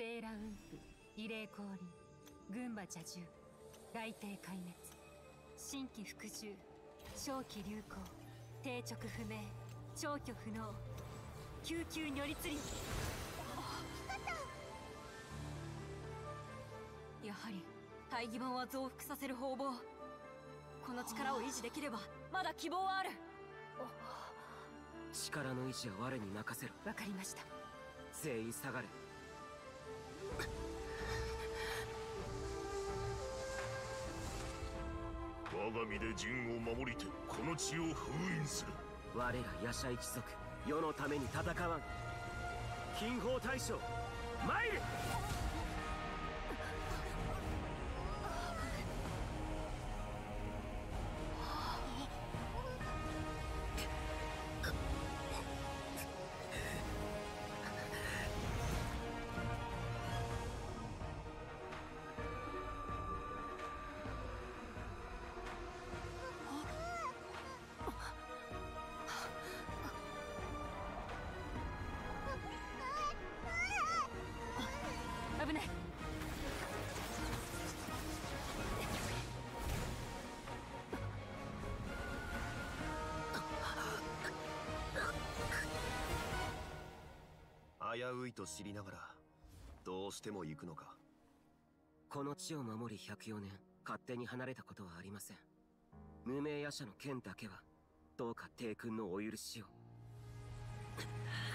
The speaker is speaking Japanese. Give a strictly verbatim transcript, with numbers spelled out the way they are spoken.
セーラ雲布、異例降臨、群馬蛇獣、雷帝壊滅、新規服従、正気流行、定直不明、消去不能、救急如律令。 やはり大義版は増幅させる方々。この力を維持できればまだ希望はある。 力の維持は我に任せろ。 わかりました。 全員下がれ。 我が身で陣を守りてこの地を封印する。 我ら夜叉一族、世のために戦わん。金宝大将参る。 危ない。 危ういと知りながらどうしても行くのか。 この地を守りひゃくよねん勝手に離れたことはありません。無名夜叉の剣だけはどうか帝君のお許しを。